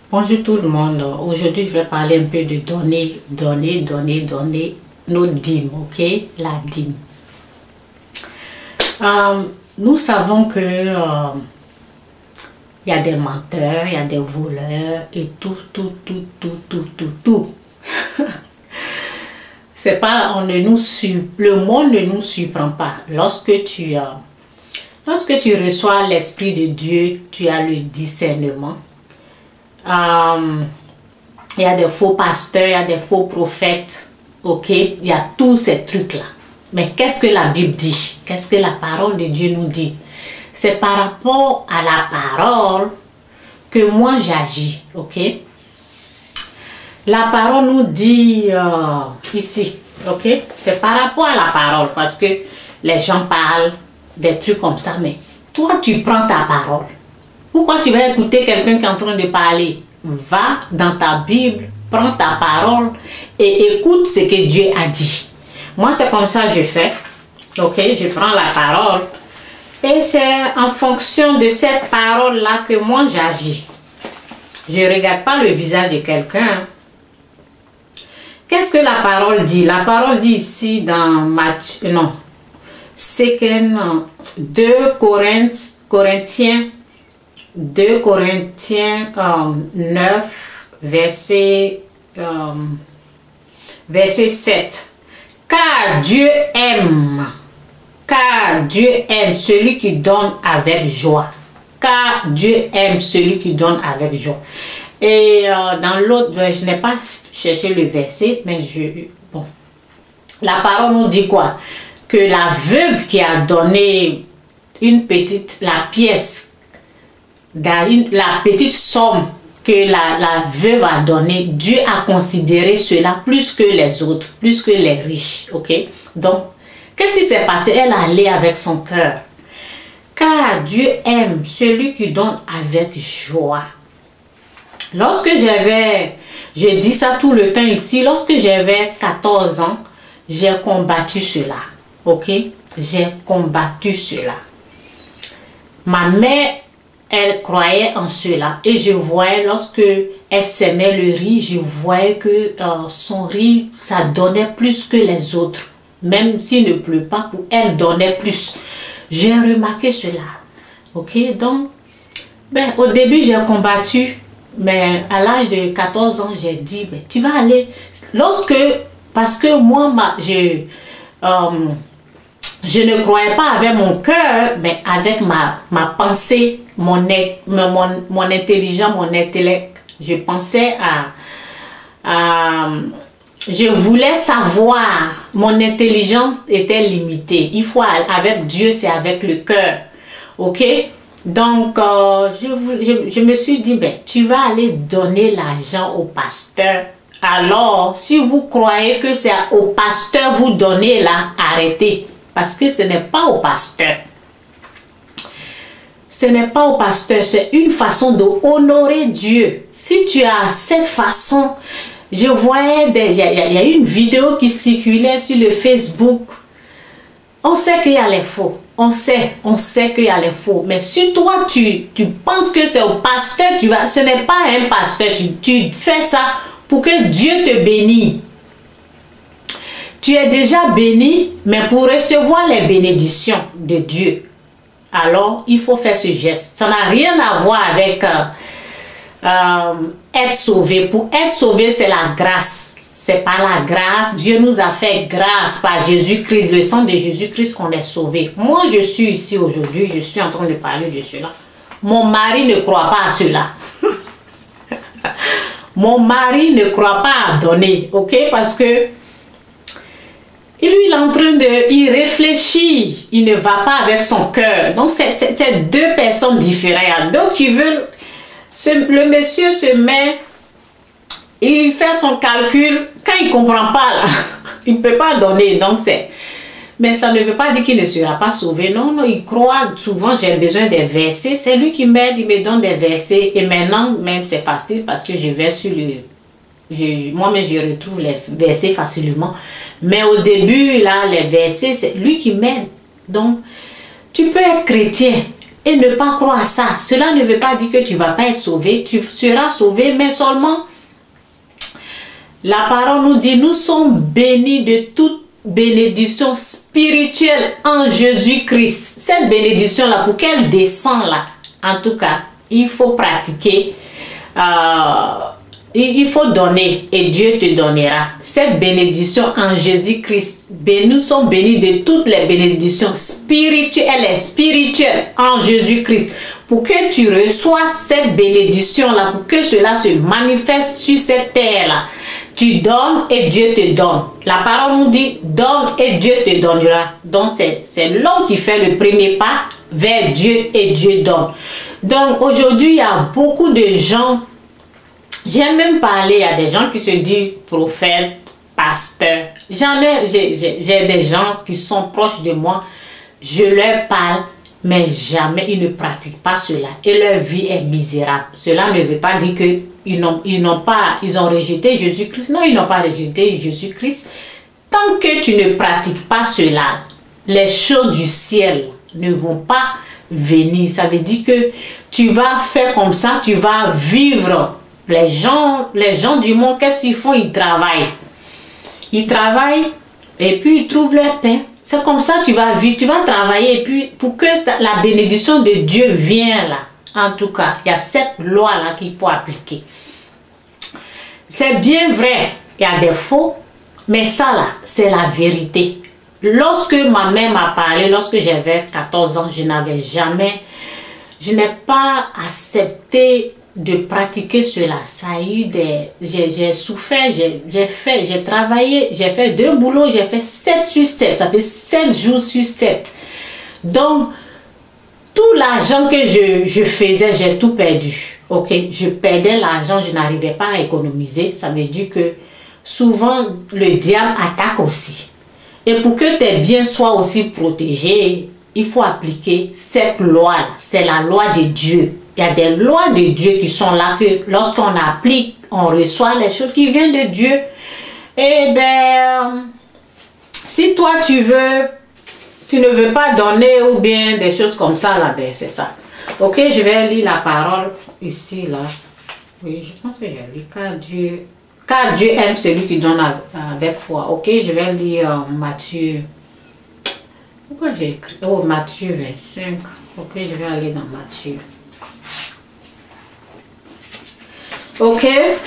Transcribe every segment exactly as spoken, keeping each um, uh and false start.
Bonjour tout le monde. Aujourd'hui, je vais parler un peu de donner, donner, donner, donner nos dîmes, ok? La dîme. Euh, nous savons que euh, il y a des menteurs, il y a des voleurs et tout, tout, tout, tout, tout, tout, tout. C'est pas, on ne nous suit, le monde ne nous surprend pas. Lorsque tu, euh, lorsque tu reçois l'Esprit de Dieu, tu as le discernement. Euh, il y a des faux pasteurs, il y a des faux prophètes, ok, il y a tous ces trucs-là. Mais qu'est-ce que la Bible dit? Qu'est-ce que la parole de Dieu nous dit? C'est par rapport à la parole que moi j'agis, ok? La parole nous dit euh, ici, ok? C'est par rapport à la parole, parce que les gens parlent des trucs comme ça, mais toi tu prends ta parole. Pourquoi tu vas écouter quelqu'un qui est en train de parler? Va dans ta Bible, prends ta parole et écoute ce que Dieu a dit. Moi, c'est comme ça que je fais. Ok, je prends la parole et c'est en fonction de cette parole-là que moi j'agis. Je ne regarde pas le visage de quelqu'un. Qu'est-ce que la parole dit? La parole dit ici dans Matthieu, non, c'est que deux Corinthiens, deux Corinthiens euh, neuf, verset, euh, verset sept. Car Dieu aime, car Dieu aime celui qui donne avec joie. Car Dieu aime celui qui donne avec joie. Et euh, dans l'autre, je n'ai pas cherché le verset, mais je... Bon. La parole nous dit quoi? Que la veuve qui a donné une petite, la pièce, dans une, la petite somme que la, la veuve a donnée, Dieu a considéré cela plus que les autres, plus que les riches, ok? Donc, qu'est-ce qui s'est passé? Elle allait avec son cœur. Car Dieu aime celui qui donne avec joie. Lorsque j'avais, je dis ça tout le temps ici, lorsque j'avais quatorze ans, j'ai combattu cela, ok? J'ai combattu cela. Ma mère, elle croyait en cela et je voyais lorsque elle s'aimait le riz, je voyais que euh, son riz, ça donnait plus que les autres. Même s'il ne pleut pas, pour elle donnait plus. J'ai remarqué cela. Ok, donc, ben, au début j'ai combattu, mais à l'âge de quatorze ans, j'ai dit, ben, tu vas aller, lorsque, parce que moi, ma, je... Euh, Je ne croyais pas avec mon cœur, mais avec ma, ma pensée, mon, mon, mon intelligence, mon intellect. Je pensais à, à... Je voulais savoir. Mon intelligence était limitée. Il faut, avec Dieu, c'est avec le cœur. Ok? Donc, euh, je, je, je me suis dit, ben, tu vas aller donner l'argent au pasteur. Alors, si vous croyez que c'est au pasteur vous donnez là, arrêtez. Parce que ce n'est pas au pasteur. Ce n'est pas au pasteur. C'est une façon d'honorer Dieu. Si tu as cette façon, je voyais, il y, y, y a une vidéo qui circulait sur le Facebook. On sait qu'il y a les faux. On sait, on sait qu'il y a les faux. Mais si toi, tu, tu penses que c'est au pasteur, tu vas, ce n'est pas un pasteur. Tu, tu fais ça pour que Dieu te bénisse. Tu es déjà béni, mais pour recevoir les bénédictions de Dieu, alors il faut faire ce geste. Ça n'a rien à voir avec euh, euh, être sauvé. Pour être sauvé, c'est la grâce. C'est par la grâce. Dieu nous a fait grâce par Jésus-Christ, le sang de Jésus-Christ qu'on est sauvé. Moi, je suis ici aujourd'hui, je suis en train de parler de cela. Mon mari ne croit pas à cela. Mon mari ne croit pas à donner, ok? Parce que Et lui, il est en train de... Il réfléchit. Il ne va pas avec son cœur. Donc, c'est deux personnes différentes. Donc, il veut... Ce, le monsieur se met... Il fait son calcul. Quand il ne comprend pas, là, il ne peut pas donner. Donc, c'est... Mais ça ne veut pas dire qu'il ne sera pas sauvé. Non, non, il croit. Souvent, j'ai besoin des versets. C'est lui qui m'aide. Il me donne des versets. Et maintenant, même, c'est facile parce que je vais sur le... Moi-même, je retrouve les versets facilement. Mais au début, là, les versets, c'est lui qui m'aide. Donc, tu peux être chrétien et ne pas croire à ça. Cela ne veut pas dire que tu ne vas pas être sauvé. Tu seras sauvé, mais seulement la parole nous dit, nous sommes bénis de toute bénédiction spirituelle en Jésus-Christ. Cette bénédiction-là, pour qu'elle descende là, en tout cas, il faut pratiquer, euh, il faut donner et Dieu te donnera. Cette bénédiction en Jésus-Christ, nous sommes bénis de toutes les bénédictions spirituelles et spirituelles en Jésus-Christ. Pour que tu reçoives cette bénédiction-là, pour que cela se manifeste sur cette terre-là, tu donnes et Dieu te donne. La parole nous dit, donne et Dieu te donnera. Donc c'est l'homme qui fait le premier pas vers Dieu et Dieu donne. Donc aujourd'hui, il y a beaucoup de gens, j'ai même parlé à des gens qui se disent prophètes, pasteurs. J'en ai, j'ai des gens qui sont proches de moi, je leur parle, mais jamais ils ne pratiquent pas cela. Et leur vie est misérable. Cela ne veut pas dire que ils n'ont ils n'ont pas, ils ont rejeté Jésus-Christ. Non, ils n'ont pas rejeté Jésus-Christ. Tant que tu ne pratiques pas cela, les choses du ciel ne vont pas venir. Ça veut dire que tu vas faire comme ça, tu vas vivre. Les gens, les gens du monde, qu'est-ce qu'ils font? Ils travaillent. Ils travaillent et puis ils trouvent leur pain. C'est comme ça que tu vas vivre, tu vas travailler et puis pour que la bénédiction de Dieu vienne là. En tout cas, il y a cette loi-là qu'il faut appliquer. C'est bien vrai, il y a des faux, mais ça là, c'est la vérité. Lorsque ma mère m'a parlé, lorsque j'avais quatorze ans, je n'avais jamais, je n'ai pas accepté de pratiquer cela. Ça a eu des, j'ai souffert, j'ai fait, j'ai travaillé, j'ai fait deux boulots, j'ai fait sept sur sept, ça fait sept jours sur sept. Donc, tout l'argent que je, je faisais, j'ai tout perdu. Ok, je perdais l'argent, je n'arrivais pas à économiser. Ça veut dire que souvent, le diable attaque aussi. Et pour que tes biens soient aussi protégés, il faut appliquer cette loi-là. C'est la loi de Dieu. Il y a des lois de Dieu qui sont là, que lorsqu'on applique, on reçoit les choses qui viennent de Dieu. Et bien, si toi tu veux, tu ne veux pas donner ou bien des choses comme ça, là, ben c'est ça. Ok, je vais lire la parole ici, là. Oui, je pense que j'ai lu. Car Dieu, car Dieu aime celui qui donne avec foi. Ok, je vais lire euh, Matthieu. Pourquoi j'ai écrit? Oh, Matthieu vingt-cinq. Ok, je vais aller dans Matthieu. Ok.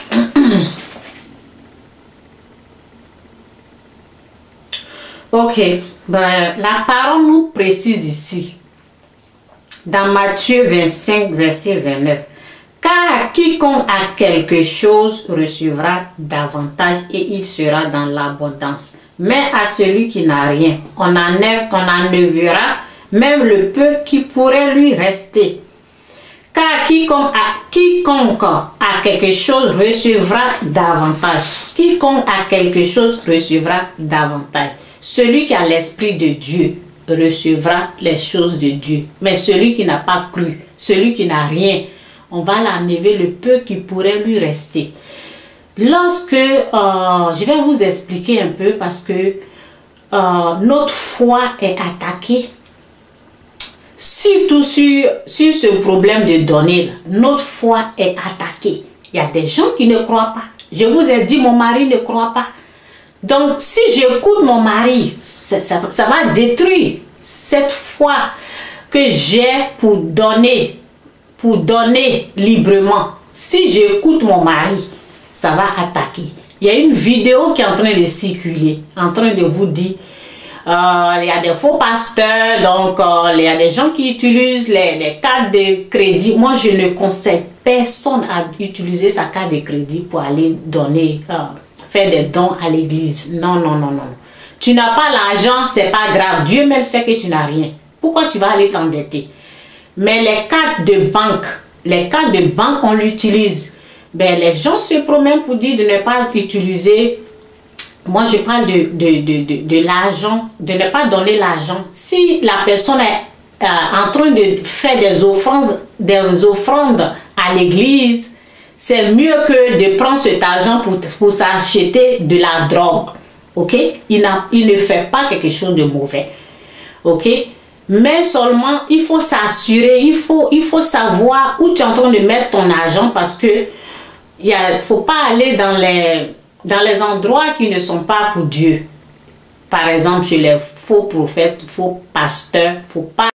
Ok. Ben, la parole nous précise ici. Dans Matthieu vingt-cinq, verset vingt-neuf. Car quiconque a quelque chose recevra davantage et il sera dans l'abondance. Mais à celui qui n'a rien, on enlèvera même le peu qui pourrait lui rester. Car quiconque a, quiconque a quelque chose recevra davantage. Quiconque a quelque chose recevra davantage. Celui qui a l'esprit de Dieu recevra les choses de Dieu. Mais celui qui n'a pas cru, celui qui n'a rien, on va l'enlever le peu qui pourrait lui rester. Lorsque, euh, je vais vous expliquer un peu parce que euh, notre foi est attaquée. Surtout sur, sur ce problème de donner, notre foi est attaquée. Il y a des gens qui ne croient pas. Je vous ai dit, mon mari ne croit pas. Donc, si j'écoute mon mari, ça, ça, ça va détruire cette foi que j'ai pour donner, pour donner librement. Si j'écoute mon mari, ça va attaquer. Il y a une vidéo qui est en train de circuler, en train de vous dire, euh, il y a des faux pasteurs, donc euh, il y a des gens qui utilisent les, les cartes de crédit. Moi, je ne conseille personne à utiliser sa carte de crédit pour aller donner, euh, faire des dons à l'église. Non, non, non, non. Tu n'as pas l'argent, c'est pas grave. Dieu même sait que tu n'as rien. Pourquoi tu vas aller t'endetter? Mais les cartes de banque, les cartes de banque, on l'utilise. Ben, les gens se promènent pour dire de ne pas utiliser. Moi, je parle de, de, de, de, de l'argent, de ne pas donner l'argent. Si la personne est euh, en train de faire des offrandes, des offrandes à l'église, c'est mieux que de prendre cet argent pour, pour s'acheter de la drogue. Ok? Il, il ne fait pas quelque chose de mauvais. Ok? Mais seulement, il faut s'assurer, il faut, il faut savoir où tu es en train de mettre ton argent parce que il ne faut pas aller dans les, dans les endroits qui ne sont pas pour Dieu. Par exemple, chez les faux prophètes, faux pasteurs, il ne faut pas